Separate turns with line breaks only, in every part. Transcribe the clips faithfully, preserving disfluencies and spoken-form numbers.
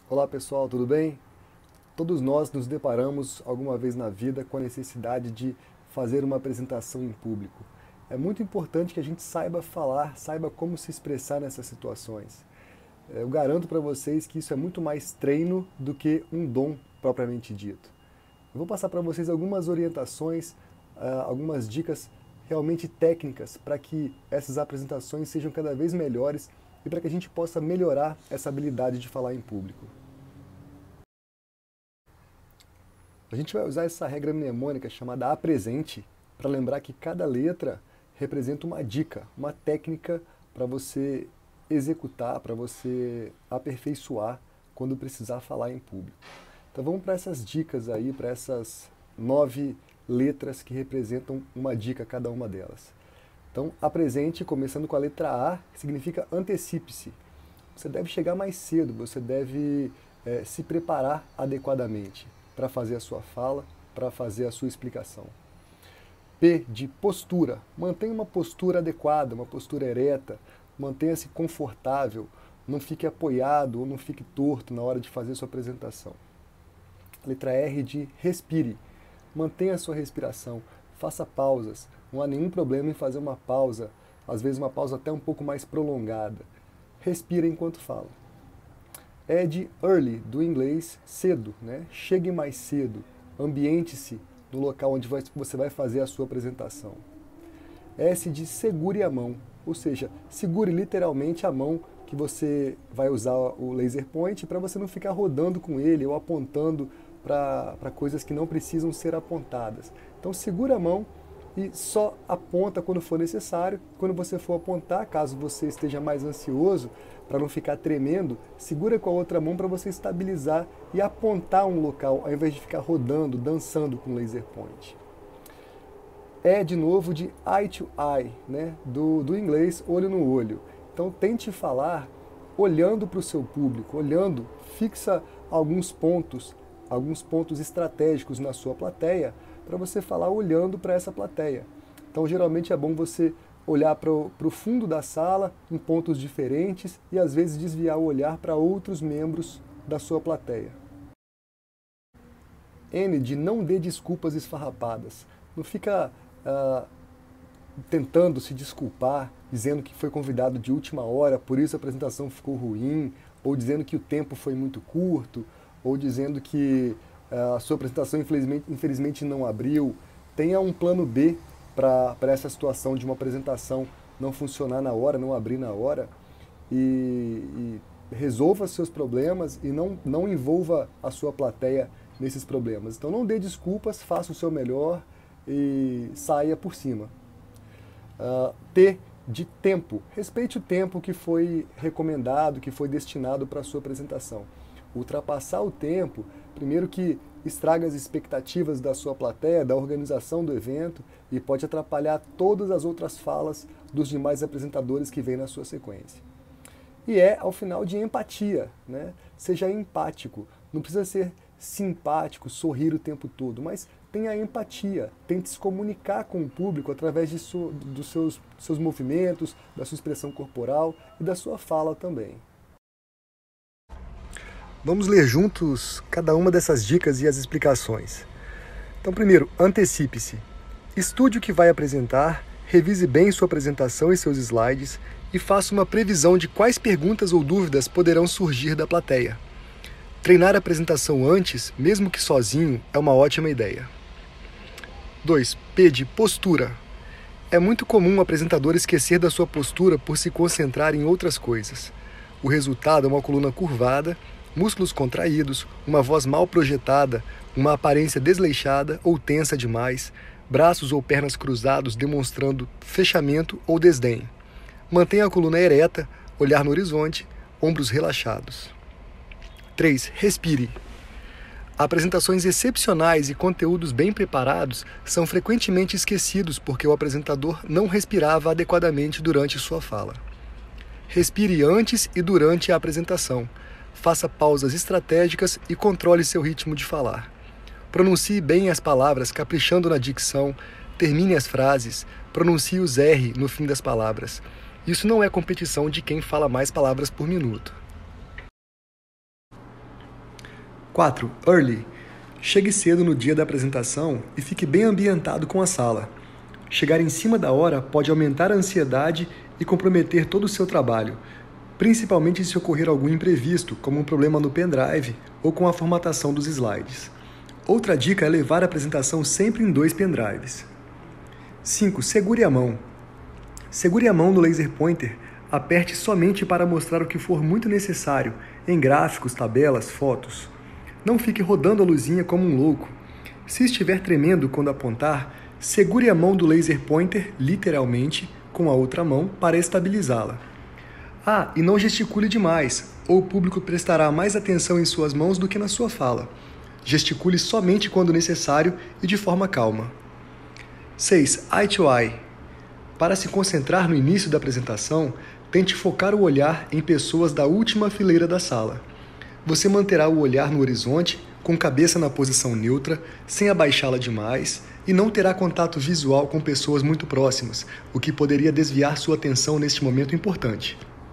Olá pessoal, tudo bem? Todos nós nos deparamos alguma vez na vida com a necessidade de fazer uma apresentação em público. É muito importante que a gente saiba falar, saiba como se expressar nessas situações. Eu garanto para vocês que isso é muito mais treino do que um dom propriamente dito. Eu vou passar para vocês algumas orientações, algumas dicas realmente técnicas para que essas apresentações sejam cada vez melhores e para que a gente possa melhorar essa habilidade de falar em público. A gente vai usar essa regra mnemônica chamada apresente para lembrar que cada letra representa uma dica, uma técnica para você executar, para você aperfeiçoar quando precisar falar em público. Então vamos para essas dicas aí, para essas nove letras que representam uma dica cada uma delas. Então apresente, começando com a letra A, que significa antecipe-se. Você deve chegar mais cedo, você deve é, se preparar adequadamente para fazer a sua fala, para fazer a sua explicação. P de postura. Mantenha uma postura adequada, uma postura ereta, mantenha-se confortável, não fique apoiado ou não fique torto na hora de fazer a sua apresentação. Letra R de respire. Mantenha a sua respiração, faça pausas, não há nenhum problema em fazer uma pausa, às vezes uma pausa até um pouco mais prolongada. Respira enquanto fala. É de early, do inglês cedo, né? Chegue mais cedo, ambiente-se no local onde você vai fazer a sua apresentação. S de segure a mão, ou seja, segure literalmente a mão que você vai usar o laser point para você não ficar rodando com ele ou apontando para coisas que não precisam ser apontadas. Então segura a mão e só aponta quando for necessário. Quando você for apontar, caso você esteja mais ansioso, para não ficar tremendo, segura com a outra mão para você estabilizar e apontar um local, ao invés de ficar rodando, dançando com laser point. É de novo de eye to eye, né? do, do inglês olho no olho. Então tente falar olhando para o seu público, olhando, fixa alguns pontos, alguns pontos estratégicos na sua plateia, para você falar olhando para essa plateia. Então geralmente é bom você olhar para o fundo da sala, em pontos diferentes, e às vezes desviar o olhar para outros membros da sua plateia. N de não dê desculpas esfarrapadas. Não fica uh, tentando se desculpar, dizendo que foi convidado de última hora, por isso a apresentação ficou ruim, ou dizendo que o tempo foi muito curto, ou dizendo que uh, a sua apresentação infelizmente, infelizmente não abriu. Tenha um plano B para essa situação de uma apresentação não funcionar na hora, não abrir na hora, e, e resolva seus problemas e não, não envolva a sua plateia nesses problemas. Então não dê desculpas, faça o seu melhor e saia por cima. Uh, T de tempo. Respeite o tempo que foi recomendado, que foi destinado para a sua apresentação. Ultrapassar o tempo, primeiro que estraga as expectativas da sua plateia, da organização do evento e pode atrapalhar todas as outras falas dos demais apresentadores que vêm na sua sequência. E é, ao final, de empatia, né? Seja empático, não precisa ser simpático, sorrir o tempo todo, mas tenha empatia, tente se comunicar com o público através de su, dos seus, seus movimentos, da sua expressão corporal e da sua fala também. Vamos ler juntos cada uma dessas dicas e as explicações. Então, primeiro, antecipe-se. Estude o que vai apresentar, revise bem sua apresentação e seus slides e faça uma previsão de quais perguntas ou dúvidas poderão surgir da plateia. Treinar a apresentação antes, mesmo que sozinho, é uma ótima ideia. dois. P de postura. É muito comum o apresentador esquecer da sua postura por se concentrar em outras coisas. O resultado é uma coluna curvada, músculos contraídos, uma voz mal projetada, uma aparência desleixada ou tensa demais, braços ou pernas cruzados demonstrando fechamento ou desdém. Mantenha a coluna ereta, olhar no horizonte, ombros relaxados. três. Respire. Apresentações excepcionais e conteúdos bem preparados são frequentemente esquecidos porque o apresentador não respirava adequadamente durante sua fala. Respire antes e durante a apresentação. Faça pausas estratégicas e controle seu ritmo de falar. Pronuncie bem as palavras, caprichando na dicção, termine as frases, pronuncie os R no fim das palavras. Isso não é competição de quem fala mais palavras por minuto. quatro. Early. Chegue cedo no dia da apresentação e fique bem ambientado com a sala. Chegar em cima da hora pode aumentar a ansiedade e comprometer todo o seu trabalho, principalmente se ocorrer algum imprevisto, como um problema no pendrive ou com a formatação dos slides. Outra dica é levar a apresentação sempre em dois pendrives. cinco. Segure a mão. Segure a mão no laser pointer, aperte somente para mostrar o que for muito necessário, em gráficos, tabelas, fotos. Não fique rodando a luzinha como um louco. Se estiver tremendo quando apontar, segure a mão do laser pointer, literalmente, com a outra mão para estabilizá-la. Ah, e não gesticule demais, ou o público prestará mais atenção em suas mãos do que na sua fala. Gesticule somente quando necessário e de forma calma. seis. Eye to eye. Para se concentrar no início da apresentação, tente focar o olhar em pessoas da última fileira da sala. Você manterá o olhar no horizonte, com cabeça na posição neutra, sem abaixá-la demais, e não terá contato visual com pessoas muito próximas, o que poderia desviar sua atenção neste momento importante.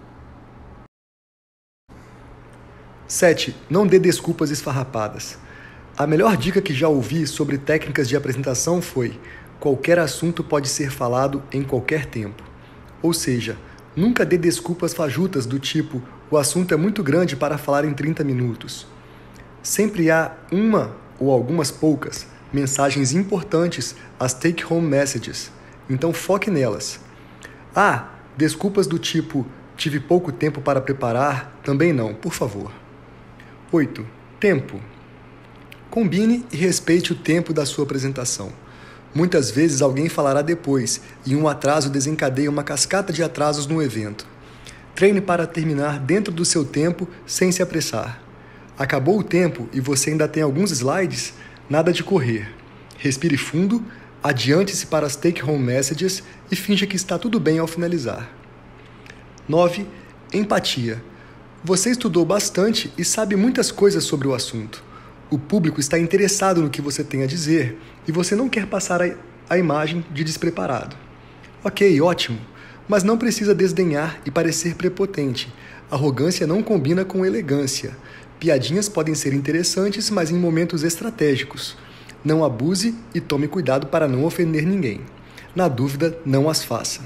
sete. Não dê desculpas esfarrapadas. A melhor dica que já ouvi sobre técnicas de apresentação foi: qualquer assunto pode ser falado em qualquer tempo. Ou seja, nunca dê desculpas fajutas do tipo: o assunto é muito grande para falar em trinta minutos. Sempre há uma ou algumas poucas mensagens importantes, as take-home messages, então foque nelas. Ah, desculpas do tipo: tive pouco tempo para preparar, também não, por favor. oito. Tempo. Combine e respeite o tempo da sua apresentação. Muitas vezes alguém falará depois, e um atraso desencadeia uma cascata de atrasos no evento. Treine para terminar dentro do seu tempo sem se apressar. Acabou o tempo e você ainda tem alguns slides? Nada de correr. Respire fundo, adiante-se para as take-home messages e finja que está tudo bem ao finalizar. nove. Empatia. Você estudou bastante e sabe muitas coisas sobre o assunto. O público está interessado no que você tem a dizer e você não quer passar a, a imagem de despreparado. Ok, ótimo, mas não precisa desdenhar e parecer prepotente. Arrogância não combina com elegância. Piadinhas podem ser interessantes, mas em momentos estratégicos. Não abuse e tome cuidado para não ofender ninguém. Na dúvida, não as faça.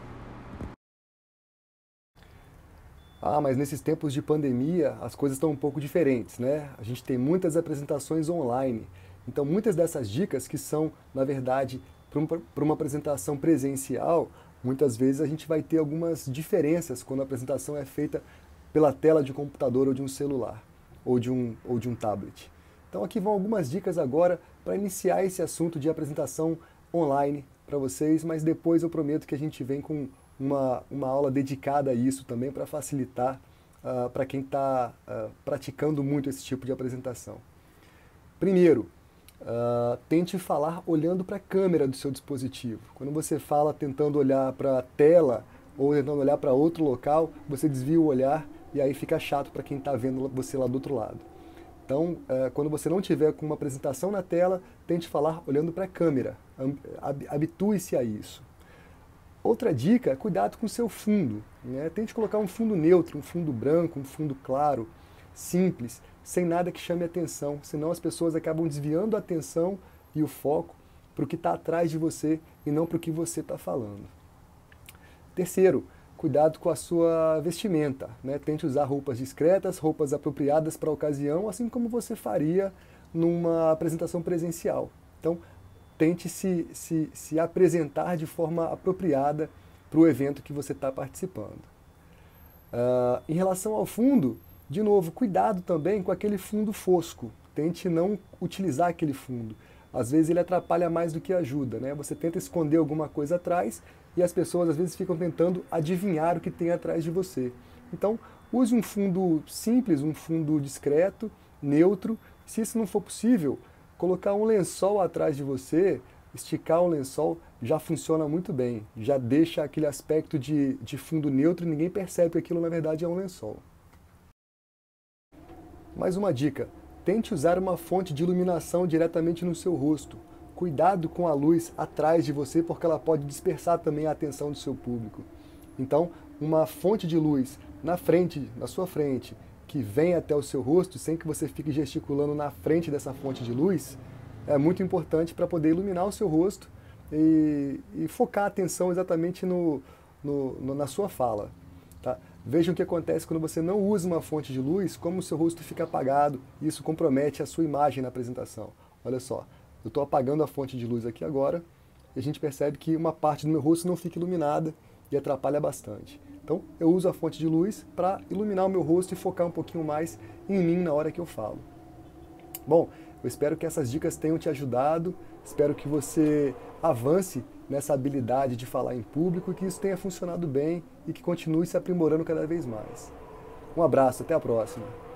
Ah, mas nesses tempos de pandemia as coisas estão um pouco diferentes, né? A gente tem muitas apresentações online. Então muitas dessas dicas que são, na verdade, para uma apresentação presencial, muitas vezes a gente vai ter algumas diferenças quando a apresentação é feita pela tela de um computador ou de um celular, ou de um, ou de um tablet. Então aqui vão algumas dicas agora para iniciar esse assunto de apresentação online para vocês, mas depois eu prometo que a gente vem com Uma, uma aula dedicada a isso também para facilitar uh, para quem está uh, praticando muito esse tipo de apresentação. Primeiro, uh, tente falar olhando para a câmera do seu dispositivo. Quando você fala tentando olhar para a tela ou tentando olhar para outro local, você desvia o olhar e aí fica chato para quem está vendo você lá do outro lado. Então, uh, quando você não tiver com uma apresentação na tela, tente falar olhando para a câmera. Habitue-se a isso. Outra dica é cuidado com o seu fundo, né? Tente colocar um fundo neutro, um fundo branco, um fundo claro, simples, sem nada que chame atenção, senão as pessoas acabam desviando a atenção e o foco para o que está atrás de você e não para o que você está falando. Terceiro, cuidado com a sua vestimenta, né? Tente usar roupas discretas, roupas apropriadas para a ocasião, assim como você faria numa apresentação presencial. Então, tente se, se, se apresentar de forma apropriada para o evento que você está participando. Uh, em relação ao fundo, de novo, cuidado também com aquele fundo fosco. Tente não utilizar aquele fundo. Às vezes ele atrapalha mais do que ajuda, né? Você tenta esconder alguma coisa atrás e as pessoas às vezes ficam tentando adivinhar o que tem atrás de você. Então, use um fundo simples, um fundo discreto, neutro. Se isso não for possível, colocar um lençol atrás de você, esticar um lençol, já funciona muito bem. Já deixa aquele aspecto de, de fundo neutro e ninguém percebe que aquilo na verdade é um lençol. Mais uma dica, tente usar uma fonte de iluminação diretamente no seu rosto. Cuidado com a luz atrás de você, porque ela pode dispersar também a atenção do seu público. Então, uma fonte de luz na frente, na sua frente, que vem até o seu rosto, sem que você fique gesticulando na frente dessa fonte de luz, é muito importante para poder iluminar o seu rosto e, e focar a atenção exatamente no, no, no, na sua fala. Tá? Vejam o que acontece quando você não usa uma fonte de luz, como o seu rosto fica apagado, e isso compromete a sua imagem na apresentação. Olha só, eu estou apagando a fonte de luz aqui agora, e a gente percebe que uma parte do meu rosto não fica iluminada e atrapalha bastante. Então, eu uso a fonte de luz para iluminar o meu rosto e focar um pouquinho mais em mim na hora que eu falo. Bom, eu espero que essas dicas tenham te ajudado, espero que você avance nessa habilidade de falar em público, que isso tenha funcionado bem e que continue se aprimorando cada vez mais. Um abraço, até a próxima!